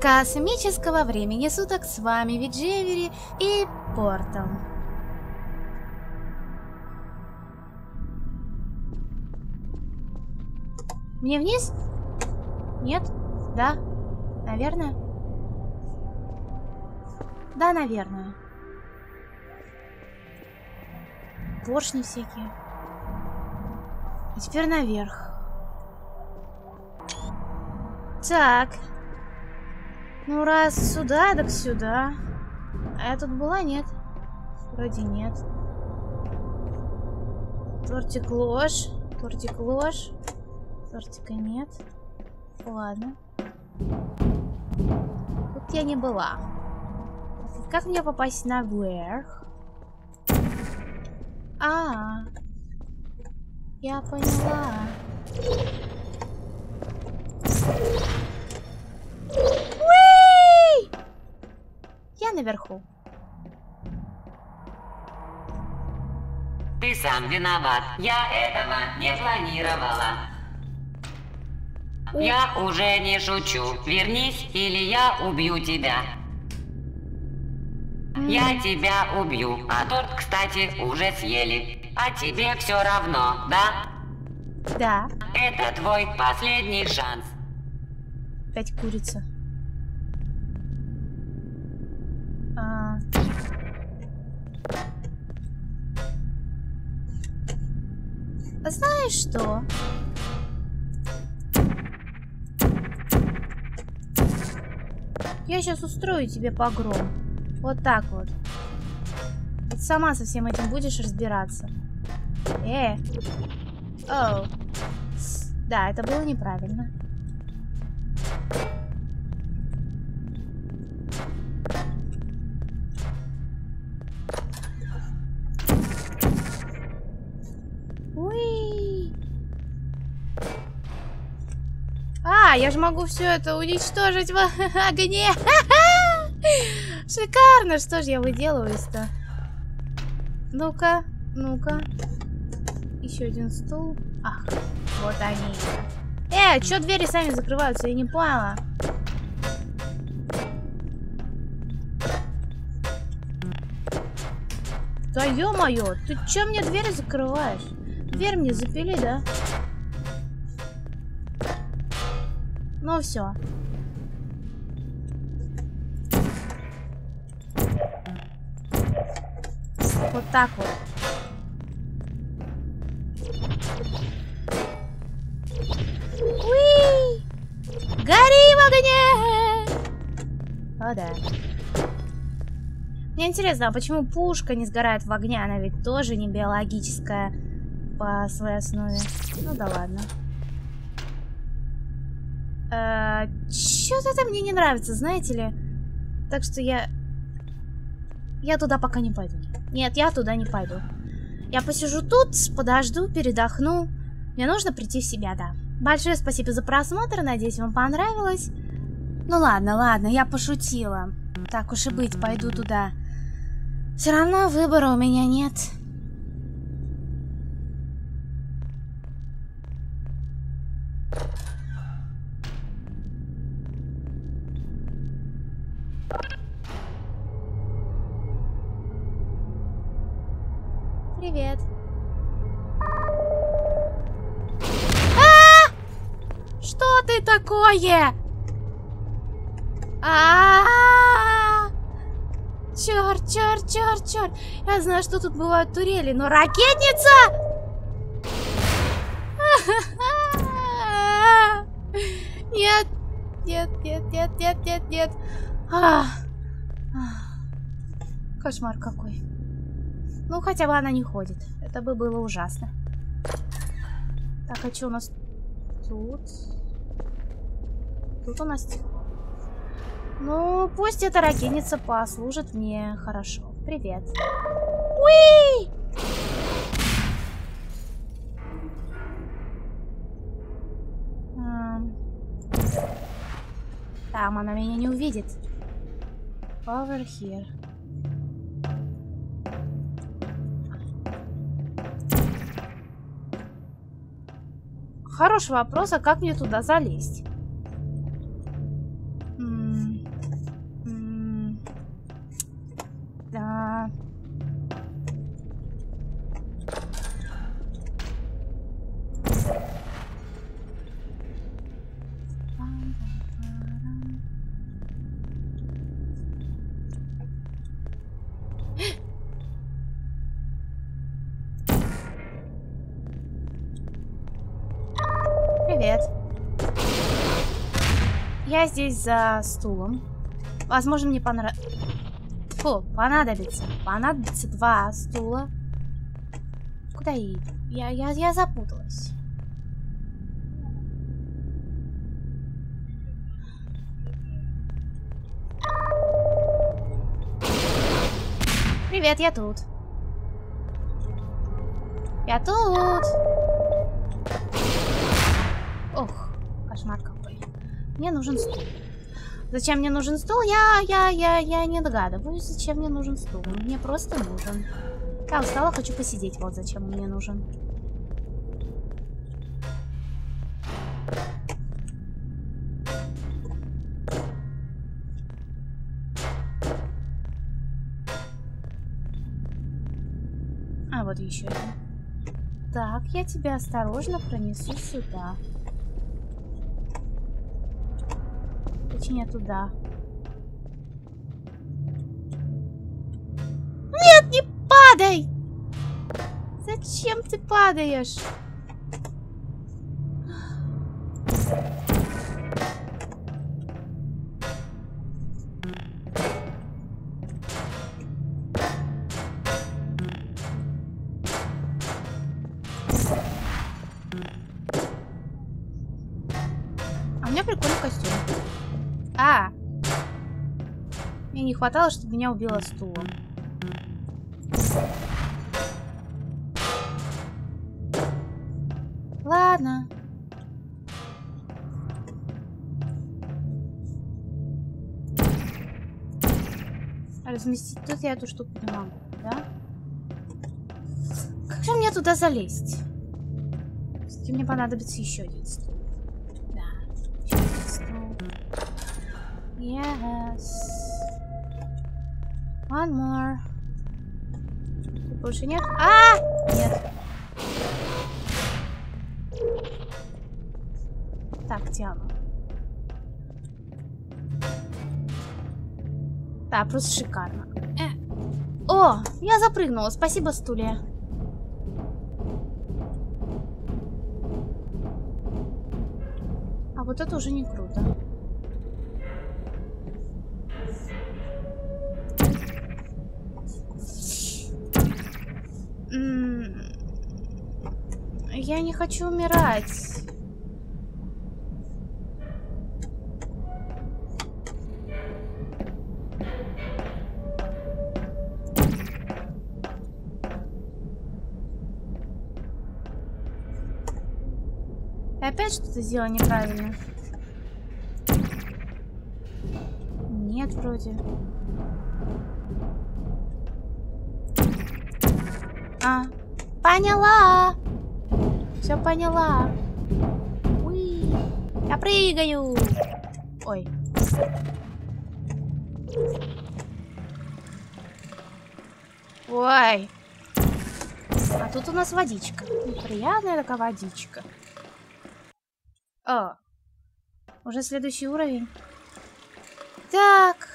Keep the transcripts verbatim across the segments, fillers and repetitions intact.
Космического времени суток, с вами Виджевери и Портал. Мне вниз? Нет? Да? Наверное? Да, наверное. Поршни всякие. А теперь наверх. Так. Ну, раз сюда, так сюда. А я тут была? Нет. Вроде нет. Тортик ложь. Тортик ложь. Тортика нет. Ладно. Тут я не была. Как мне попасть наверх? А, я поняла. Уи! Я наверху. Ты сам виноват. Я этого не планировала. Я уже не шучу. Вернись, или я убью тебя. Я тебя убью. А торт, кстати, уже съели. А тебе все равно, да? Да. Это твой последний шанс. Опять курица. А... Знаешь что? Я сейчас устрою тебе погром. Вот так вот. Ты сама со всем этим будешь разбираться. Э. Оу. Да, это было неправильно. Уи. А, я же могу все это уничтожить в огне. Шикарно! Что же я выделываюсь-то? Ну-ка, ну-ка. Еще один стул. Ах, вот они. Э, чё двери сами закрываются? Я не поняла. Да ё-моё, ты чё мне двери закрываешь? Дверь мне запили, да? Ну все. Вот так вот. Уи! Гори в огне! О, да. Мне интересно, а почему пушка не сгорает в огне? Она ведь тоже не биологическая по своей основе. Ну да ладно. Э, Чё-то это мне не нравится, знаете ли. Так что я... Я туда пока не пойду. Нет, я туда не пойду. Я посижу тут, подожду, передохну. Мне нужно прийти в себя, да. Большое спасибо за просмотр, надеюсь, вам понравилось. Ну ладно, ладно, я пошутила. Так уж и быть, пойду туда. Все равно выбора у меня нет. Привет. А! Что ты такое? А! Черт, черт, черт, черт. Я знаю, что тут бывают турели, но ракетница! Нет, нет, нет, нет, нет, нет, нет. Кошмар какой. Ну, хотя бы она не ходит. Это бы было ужасно. Так, а что у нас тут? Тут у нас... Ну, пусть эта ракетница послужит мне хорошо. Привет. Уи! Там она меня не увидит. Over here. Хороший вопрос, а как мне туда залезть? М-м- Привет. Я здесь за стулом. Возможно, мне понрав... Фу, понадобится. Понадобится два стула. Куда я иду? Я, я, я запуталась. Привет, я тут. Я тут. Ох, кошмар какой. Мне нужен стул. Зачем мне нужен стул? Я, я, я, я не догадываюсь, зачем мне нужен стул. Мне просто нужен. Я устала, хочу посидеть. Вот зачем он мне нужен. А, вот еще один. Так, я тебя осторожно пронесу сюда. Точнее, туда. Нет, не падай! Зачем ты падаешь? А у меня прикольный костюм. А! Мне не хватало, чтобы меня убило стулом. Ладно. Разместить тут я эту штуку не могу, да? Как же мне туда залезть? Кстати, мне понадобится еще один стул. Да, еще один стул. Yes. One more. Тут больше нет. А! Нет. Так, тяну. Да, просто шикарно. Э. О, я запрыгнула. Спасибо, стулья. А вот это уже не круто. М-м- я не хочу умирать. Я опять что-то сделала неправильно. Нет, вроде. А, поняла. Все поняла. Уи. Я прыгаю. Ой. Ой. А тут у нас водичка. Неприятная такая водичка. О, уже следующий уровень. Так.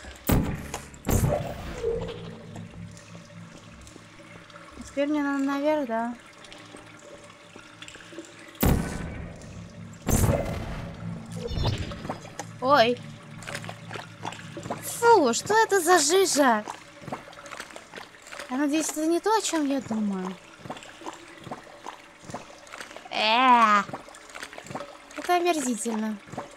Теперь мне надо наверх, да? Ой. Фу, что это за жижа? Я надеюсь, это не то, о чем я думаю. Э-э-э. Это омерзительно.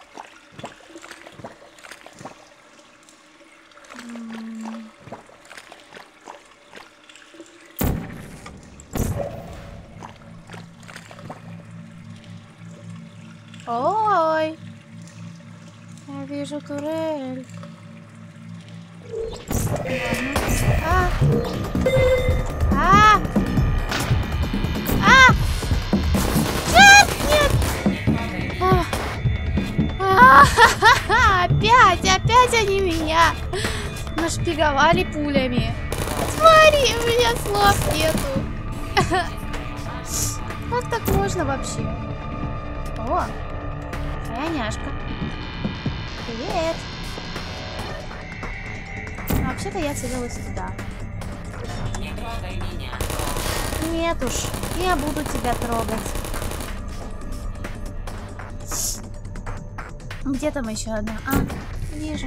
Ой, я вижу турель. А! А! А! Нет, нет! А! А! Опять, опять они меня нашпиговали пулями. Смотри, у меня слов нету. Как так можно вообще? О, твоя няшка. Привет. Вообще-то я целилась туда. Не трогай меня. Нет уж, я буду тебя трогать. Где там еще одна? А, вижу.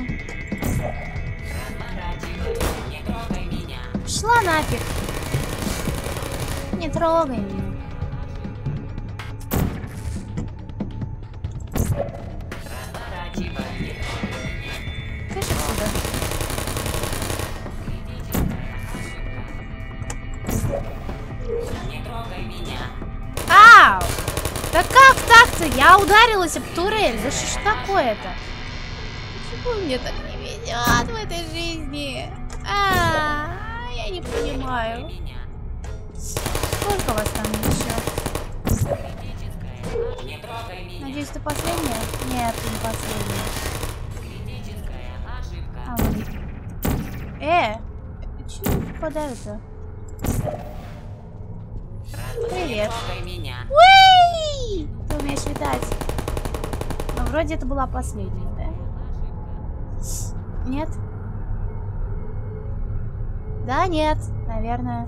Шла нафиг. Не трогай меня. Кыш отсюда. Ау! Да как так-то? Я ударилась об турель. Да что ж такое-то? Почему мне так не везет в этой жизни? А, я не понимаю. Сколько вас там еще? Надеюсь, ты последняя? Нет, ты не последняя. А, вот. Э, чего не попадаю-то? Привет. Уи! Ты умеешь летать. Но вроде это была последняя, да? Нет? Да, нет, наверное.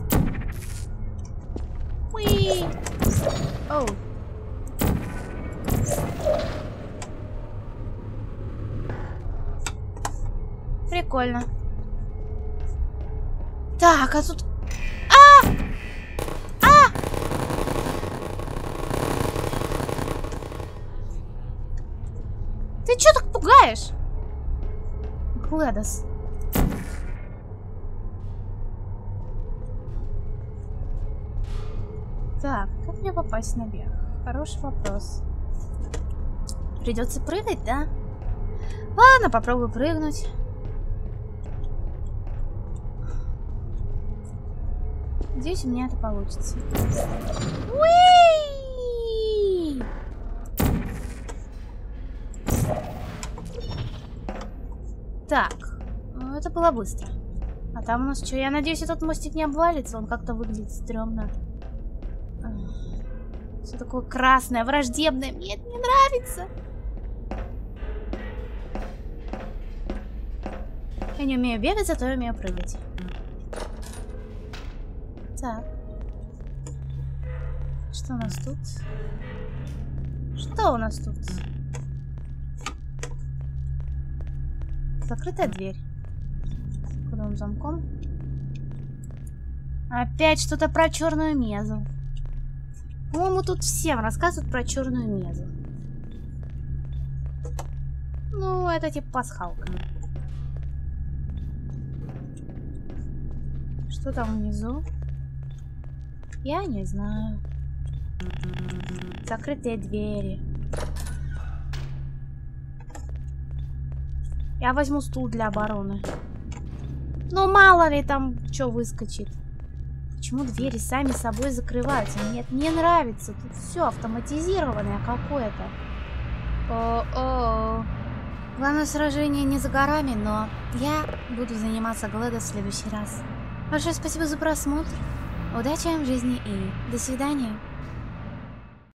Уи! Оу. Прикольно. Так, а тут... А! А! Ты чё так пугаешь? Гладос. Так, как мне попасть наверх? Хороший вопрос. Придется прыгать, да? Ладно, попробую прыгнуть. Надеюсь, у меня это получится. Уи! Так, ну это было быстро. А там у нас что? Я надеюсь, этот мостик не обвалится. Он как-то выглядит стрёмно. Все такое красное, враждебное. Мне это не нравится. Я не умею бегать, зато я умею прыгать. Так. Что у нас тут? Что у нас тут? Закрытая дверь. С кодовым замком. Опять что-то про черную мезу. По-моему, тут всем рассказывают про черную мезу. Ну, это типа пасхалка. Что там внизу? Я не знаю. Закрытые двери. Я возьму стул для обороны. Ну, мало ли там что выскочит. Почему двери сами собой закрываются? Мне это не нравится. Тут все автоматизированное какое-то. О-о. Главное сражение не за горами, но я буду заниматься Глэдос в следующий раз. Большое спасибо за просмотр. Удачи вам в жизни и до свидания.